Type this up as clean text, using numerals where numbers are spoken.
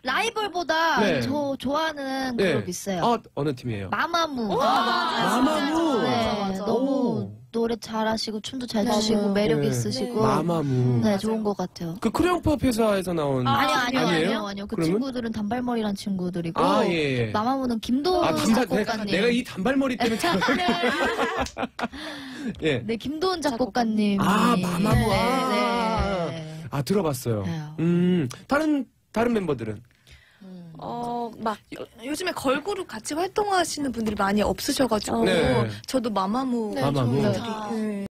라이벌보다 네. 저 좋아하는 네. 그룹 있어요. 아, 어느 팀이에요? 마마무. 마마무. 네, 너무 노래 잘하시고 춤도 잘 추시고 매력 네. 있으시고 마마무. 네, 좋은 것 같아요. 그 크레용팝 회사에서 나온 아니요. 그 그러면? 친구들은 단발머리란 친구들이고 아, 예. 마마무는 김도훈 작곡가님. 내가 이 단발머리 때문에 잘 예. 네, 김도훈 작곡가님. 아, 마마무. 네. 아, 들어봤어요. 네. 다른 멤버들은? 요즘에 걸그룹 같이 활동하시는 분들이 많이 없으셔가지고, 네. 저도 마마무. 마마무. 네.